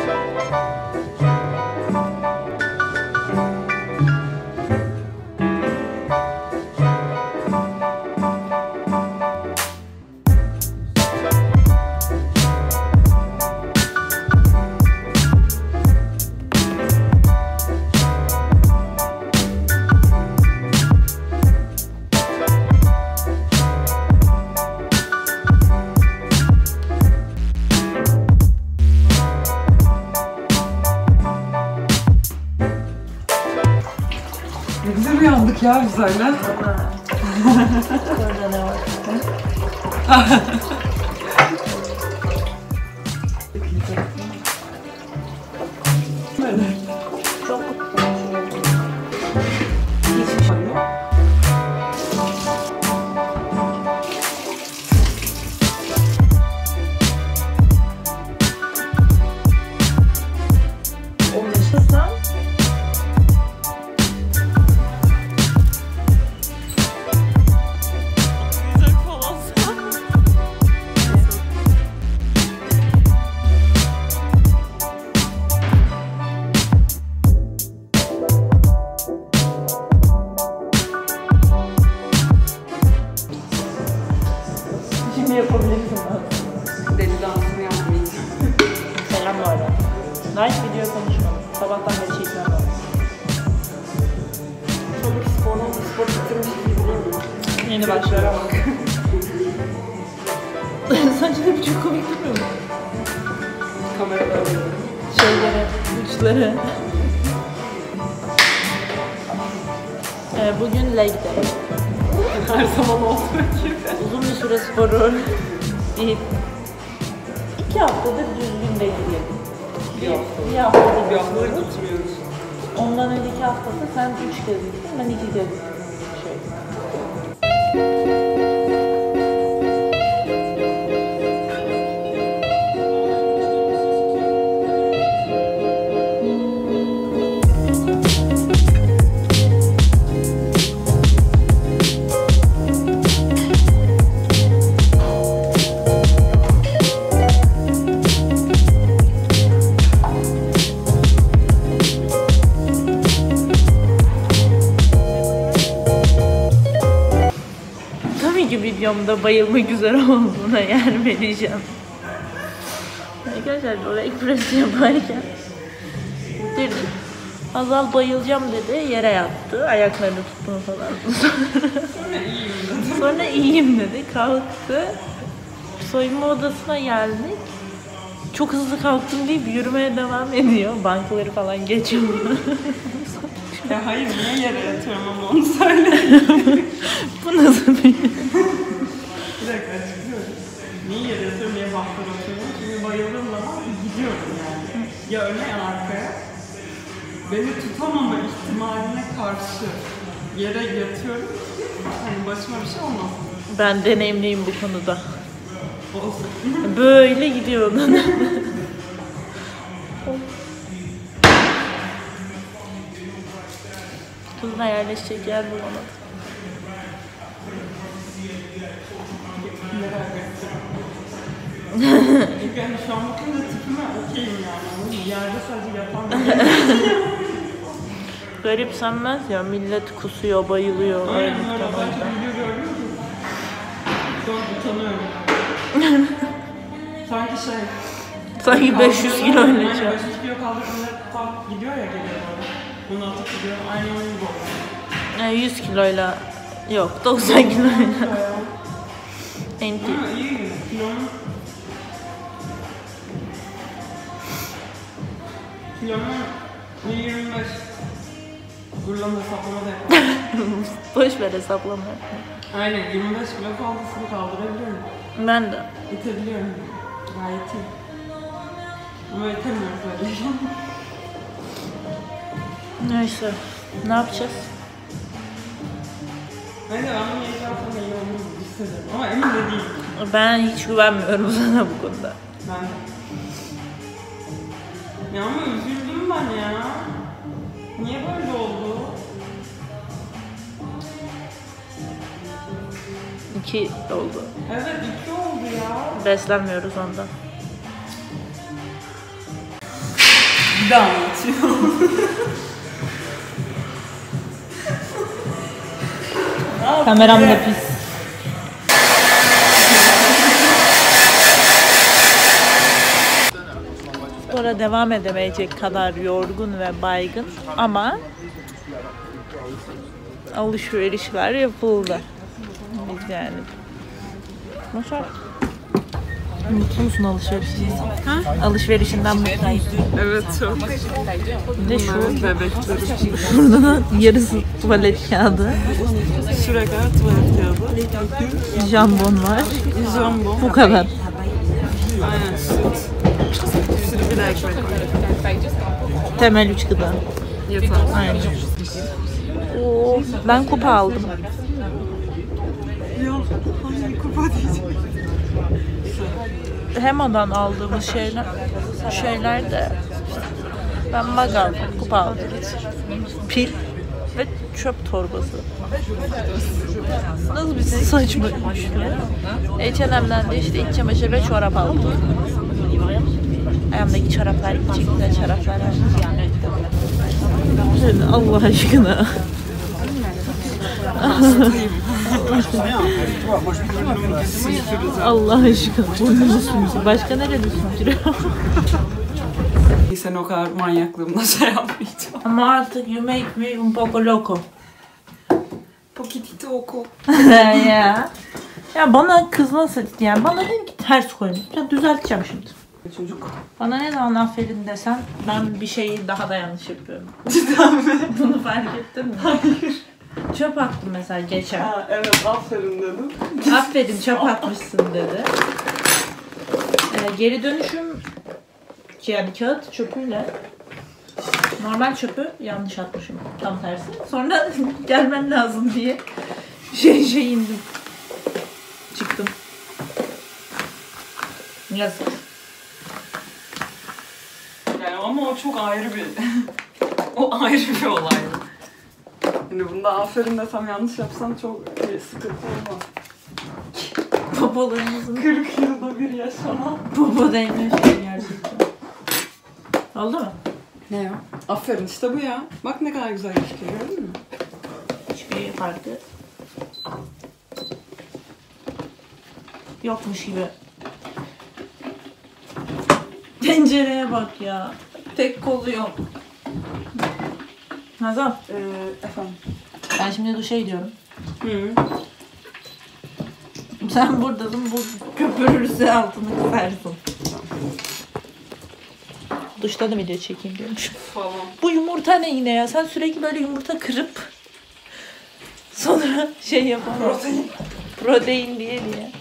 Ne güzel uyandık ya biz öyle. Orada ne var? Çok Hiçbir şey yok. oluşursa şimdi yapabilirsin aslında. Deli dansını yapmayacağım. Selam bu arada. Nice video konuşmamız. Sabahtan beri şey yapmadım. Çabuk spor bitirmiş gibi değil mi? Yeni başlara bak. Sence de çok komik değil mi? Kamerada alıyorum. Şeyleri, uçları. Bugün leg day. Her zaman olduğu gibi. Uzun bir süre sporu değil. 2 haftadır düzgün değilim. Bir haftadır. Bir haftadır gitmiyoruz. Ondan önceki haftada sen 3 kez gittin, ben 2 kez gittim. Videomda bayılmak üzere olduğuna yer vereceğim. Arkadaşlar o leg press yaparken bitirdik. Azal bayılacağım dedi, yere yattı, ayaklarını tuttum falan. Sonra iyiyim dedi, kalktı. Soyunma odasına geldik. Çok hızlı kalktım deyip yürümeye devam ediyor. Bankaları falan geçiyor. Ya hayır, niye yere yatıyorum ama onu söyle. Bu nasıl bir... Bir dakika açıklıyorum. Niye yere yatıyorum, niye banklara oturuyorum? Çünkü bayıldığım zaman gidiyorum yani. Ya öne ya arkaya. Beni tutamama ihtimaline karşı yere yatıyorum. Hani başıma bir şey olmaz. Ben deneyimliyim bu konuda. Olsun. Böyle gidiyordun. Kızına yerleşecek yer bulamadım. Çünkü hani şu an bakınca tipime okeyim yani. Yerde sadece yapan Garipsenmez ya, millet kusuyor, bayılıyor. Aynen öyle. Ben çok video gördüm ki. Şu an utanıyorum. Sanki 500 kilo öyle Aynen şey. 500 kilo kaldırıp tak gidiyor ya, geliyor böyle. Bunu atıp gidiyor. Aynı onun gibi. 100 kiloyla yok, 90 kiloyla. Enti. Ama iyi. Kilonun 25. Gurulama hesaplama da yapalım. Boş ver hesaplama. Aynen 25 kilo fazlasını kaldırabiliyorum. Ben de. İtebiliyorum. Gayet iyi. Ama itemiyoruz öyle. Neyse. Ne yapacağız? Bence ben bunu yiyeceğim iyi olur hissediyorum. Ama emin de değilim. Ben hiç güvenmiyorum sana bu konuda. Ben de. Ya ama üzüldüm ben ya. Niye böyle oldu? 2 oldu. Evet 2 oldu ya. Beslenmiyoruz ondan. Bir de anlatıyor. Kameram da pis. Spora devam edemeyecek kadar yorgun ve baygın ama alışverişler yapıldı. Biz yani. Nasıl? Mutlu musun alışverişinden? Ha? Alışverişinden mutluyum. Evet çok. Bir de şu Bebeklerim. şurada da yarısı tuvalet kağıdı. Şuraya kadar tuvalet kağıdı. Jambon var. Jambon. Bu kadar. Aynen süt. Bir sürü bir de ekmek var. Temel 3 gıda. Yeter. Aynen. Oo, ben kupa aldım. Ya hangi kupa diyeceğim. Hema'dan aldığımız şeyler de ben mag aldım, kupa aldım. Pil ve çöp torbası. Nasıl bir saçmaymış ya. H&M'den de işte iç çamaşır ve çorap aldım. Ayağımdaki çoraplar gidecekler, çoraplar Allah aşkına. Allah aşkına. Burnunu sürüyorsun. Başka nerede sürüyor? Sen o kadar manyaklığımla şey yapmayacağım. Ama artık you make me un poco loco. Poquitito oku. Ya. Ya bana kız nasıl yani bana dedim ki ters koymuş. Ya düzelteceğim şimdi. Çocuk. Bana ne zaman aferin desen ben bir şeyi daha da yanlış yapıyorum. Cidden mi? Bunu fark ettin mi? Hayır. Çöp attım mesela geçen. Ha, evet aferin dedim. Aferin çöp atmışsın dedi. Geri dönüşüm yani kağıt çöpüyle normal çöpü yanlış atmışım tam tersi. Sonra gelmen lazım diye şey indim. Çıktım. Yazık. Yani ama o çok ayrı bir o ayrı bir olay. Yani bunda aferin desem yanlış yapsam çok sıkıntı olmaz. Babalarımızın 40 yılda bir yaşama. baba değme şey gerçekten. Oldu mu? Ne ya? Aferin işte bu ya. Bak ne kadar güzel çıkıyor gördün mü? Hiçbir farkı yokmuş gibi. Tencereye bak ya. Tek kolu yok. Nazan. Efendim. Ben şimdi duşa gidiyorum. Hı. Sen buradasın, bu köpürürse altını kısarsın. Duşta da video çekeyim diyormuşum. Falan. Bu yumurta ne yine ya? Sen sürekli böyle yumurta kırıp sonra şey yapamazsın. Protein diye.